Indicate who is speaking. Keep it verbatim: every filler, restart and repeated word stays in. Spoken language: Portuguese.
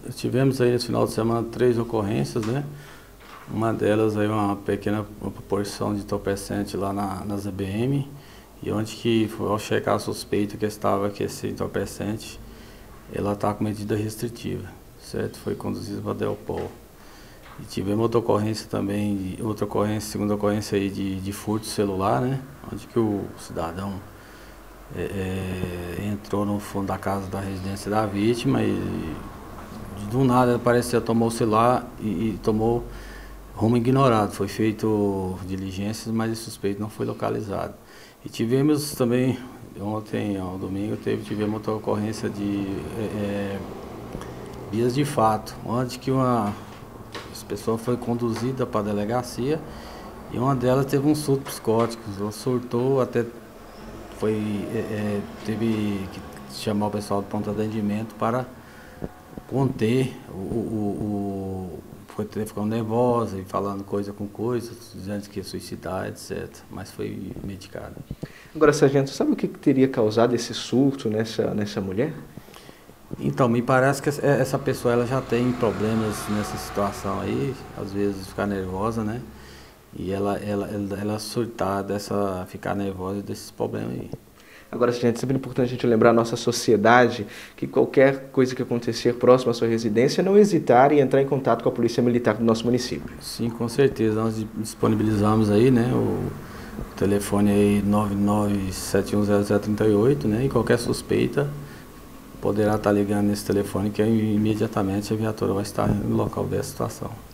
Speaker 1: Tivemos aí nesse final de semana três ocorrências, né? Uma delas aí uma pequena uma proporção de entorpecente lá na, nas A B M, e onde que, ao checar a suspeita que estava que esse entorpecente, ela está com medida restritiva, certo? Foi conduzido para a Delpol. E tivemos outra ocorrência também, outra ocorrência, segunda ocorrência aí de, de furto celular, né? Onde que o cidadão é, é, entrou no fundo da casa da residência da vítima e do nada parecia tomou o celular e, e tomou rumo ignorado. Foi feito diligências, mas o suspeito não foi localizado. E tivemos também, ontem, ao domingo, teve, tivemos outra ocorrência de é, vias de fato, onde que uma essa pessoa foi conduzida para a delegacia e uma delas teve um surto psicótico. Ela surtou, até foi, é, teve que chamar o pessoal do pronto atendimento para conter o, o, o foi ficando nervosa e falando coisa com coisa, dizendo que ia suicidar, etcétera. Mas foi medicada.
Speaker 2: Agora, sargento, sabe o que teria causado esse surto nessa, nessa mulher?
Speaker 1: Então, me parece que essa pessoa ela já tem problemas nessa situação aí, às vezes ficar nervosa, né? E ela, ela, ela, ela surtar dessa, ficar nervosa desses problemas aí.
Speaker 2: Agora, gente, é sempre importante a gente lembrar a nossa sociedade que qualquer coisa que acontecer próximo à sua residência, não hesitar e entrar em contato com a Polícia Militar do nosso município.
Speaker 1: Sim, com certeza. Nós disponibilizamos aí, né, o telefone aí nove nove sete um zero zero três oito, né, e qualquer suspeita poderá estar ligando nesse telefone que imediatamente a viatura vai estar no local dessa situação.